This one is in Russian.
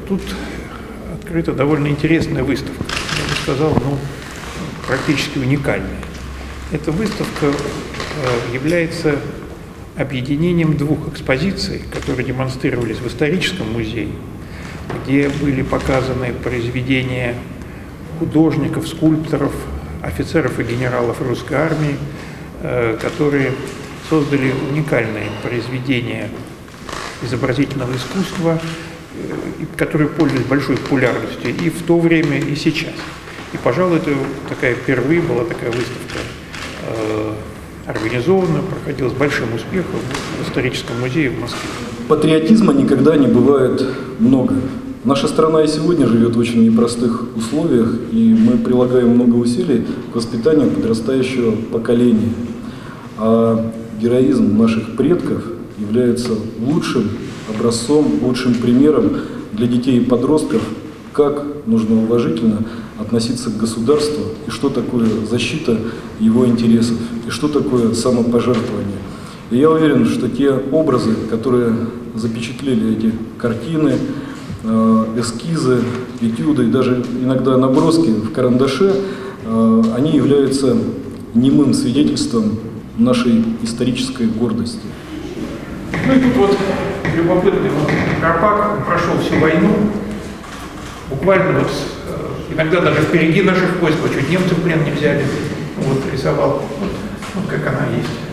тут открыта довольно интересная выставка, я бы сказал, практически уникальная. Эта выставка является объединением двух экспозиций, которые демонстрировались в историческом музее, где были показаны произведения художников, скульпторов, офицеров и генералов русской армии, которые создали уникальные произведения изобразительного искусства, которые пользуются большой популярностью и в то время, и сейчас. И, пожалуй, это впервые была такая выставка организована, проходила с большим успехом в историческом музее в Москве. Патриотизма никогда не бывает много. Наша страна и сегодня живет в очень непростых условиях, и мы прилагаем много усилий к воспитанию подрастающего поколения. А героизм наших предков является лучшим образцом, лучшим примером для детей и подростков, как нужно уважительно относиться к государству, и что такое защита его интересов, и что такое самопожертвование. И я уверен, что те образы, которые запечатлели эти картины, эскизы, этюды и даже иногда наброски в карандаше, они являются немым свидетельством нашей исторической гордости. И тут любопытный Карпак, он прошел всю войну, буквально иногда даже впереди наших войск, чуть немцы в плен не взяли, рисовал, как она есть.